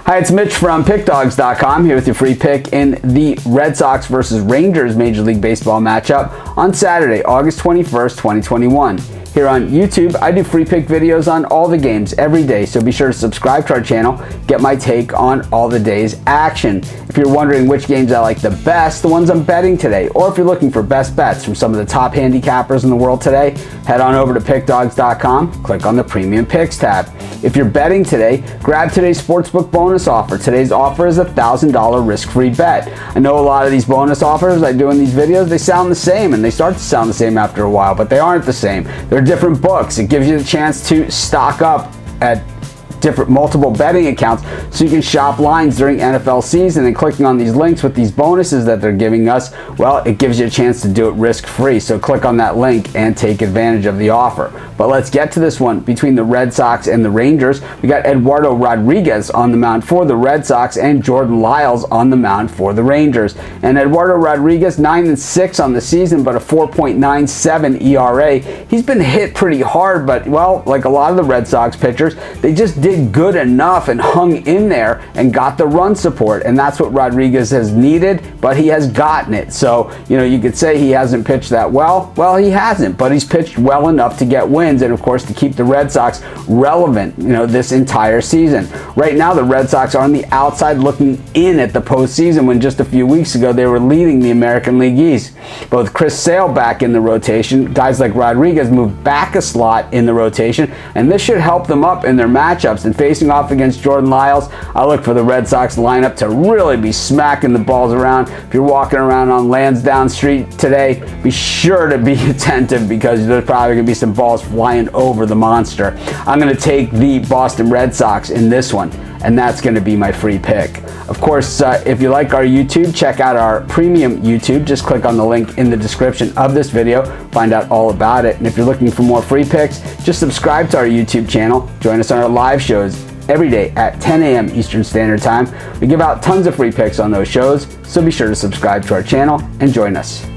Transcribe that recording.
Hi, it's Mitch from PickDawgz.com here with your free pick in the Red Sox versus Rangers Major League Baseball matchup on Saturday, August 21st, 2021. Here on YouTube, I do free pick videos on all the games every day, so be sure to subscribe to our channel, get my take on all the day's action. If you're wondering which games I like the best, the ones I'm betting today, or if you're looking for best bets from some of the top handicappers in the world today, head on over to PickDawgz.com, click on the Premium Picks tab. If you're betting today, grab today's Sportsbook bonus offer. Today's offer is a $1,000 risk-free bet. I know a lot of these bonus offers I do in these videos, they sound the same, and they start to sound the same after a while, but they aren't the same. They're different books. It gives you the chance to stock up at multiple betting accounts so you can shop lines during NFL season, and clicking on these links with these bonuses that they're giving us, well, it gives you a chance to do it risk-free. So click on that link and take advantage of the offer. But let's get to this one between the Red Sox and the Rangers. We got Eduardo Rodriguez on the mound for the Red Sox and Jordan Lyles on the mound for the Rangers. And Eduardo Rodriguez, 9-6 on the season, but a 4.97 ERA. He's been hit pretty hard, but, well, like a lot of the Red Sox pitchers, they just did good enough and hung in there and got the run support, and that's what Rodriguez has needed, but he has gotten it. So, you know, you could say he hasn't pitched that well. Well, he hasn't, but he's pitched well enough to get wins and, of course, to keep the Red Sox relevant, you know, this entire season. Right now, the Red Sox are on the outside looking in at the postseason, when just a few weeks ago they were leading the American League East. But with Chris Sale back in the rotation, guys like Rodriguez moved back a slot in the rotation, and this should help them up in their matchups. And facing off against Jordan Lyles, I look for the Red Sox lineup to really be smacking the balls around. If you're walking around on Lansdowne Street today, be sure to be attentive, because there's probably going to be some balls flying over the monster. I'm going to take the Boston Red Sox in this one, and that's going to be my free pick. Of course, if you like our YouTube, check out our premium YouTube. Just click on the link in the description of this video, find out all about it. And if you're looking for more free picks, just subscribe to our YouTube channel. Join us on our live shows every day at 10 a.m. Eastern Standard Time. We give out tons of free picks on those shows, so be sure to subscribe to our channel and join us.